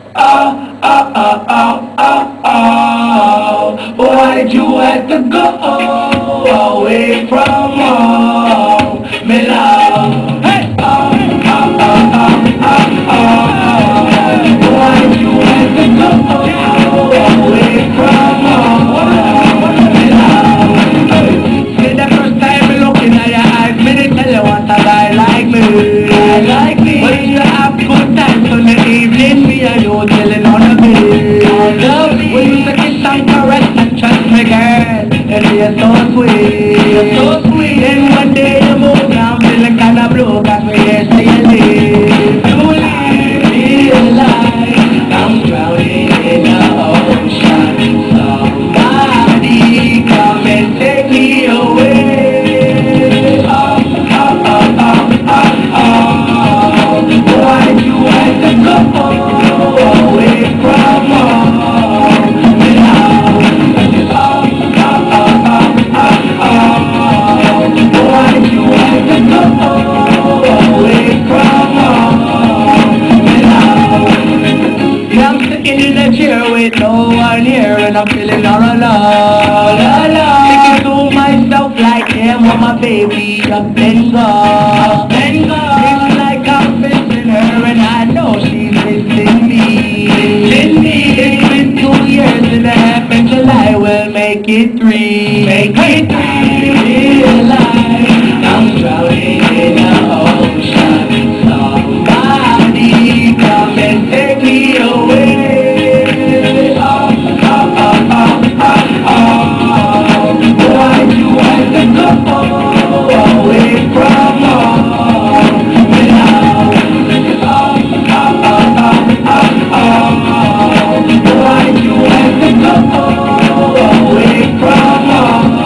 Oh, oh, oh, oh, oh, oh. Why'd you have to go away from home, me love? Hey! Oh, oh, oh, oh, oh, oh. Why'd you have to go away from home, me love? See, the first time me looking at your eyes, me didn't tell you what a guy like me. Guy like me. But you have good times in the evening, me and you chilling on the bed. We used to kiss and caress and trust me, girl. And you're so sweet, you're so sweet. Then one day you move, now I'm feeling kinda blue, cause we here say you leave. You leave me alive, I'm drowning in the ocean. Somebody come and take me away. Oh, oh, oh, oh, oh, oh. Why'd you have to go away from home? Oh, oh, oh, oh, oh. Why'd you have to go away from home? Yeah, I'm sitting in a chair with no one here, and I'm feeling all alone. Thinking to myself like, damn, what my baby up and gone. Seems like I'm missing her, and I know she's missing me. It's been 2 years and a half, and July will make it 3. Realize I'm drowning in the ocean. Somebody come and take me away. Oh, oh, oh, oh, oh, oh. Why'd you have to go away from home? Oh, oh, oh, oh, oh. Why'd you have to go away from home?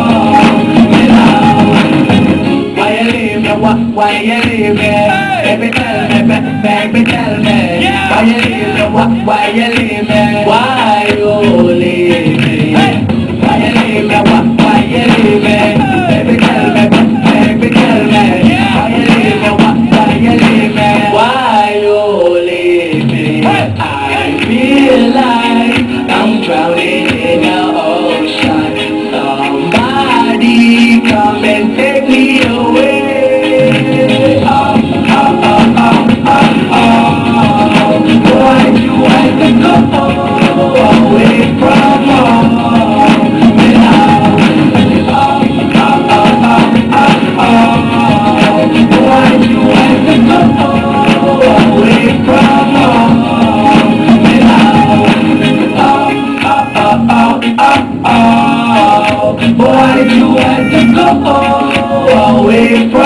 Why you leaving? Why you leaving? Baby tell me, baby tell me. Why you leaving? Why you leaving? Why you leaving? Why you leaving? Why you leaving? Baby tell me, why you leaving? Why you leaving? Why you leaving? I feel like I'm drowning in the ocean. Somebody come and take me away. Oh, oh, oh, oh, oh, oh. Why'd you have to go away from home? Oh, oh, oh, oh, oh. Why'd you have to go away from home? Oh, why'd you have to go away from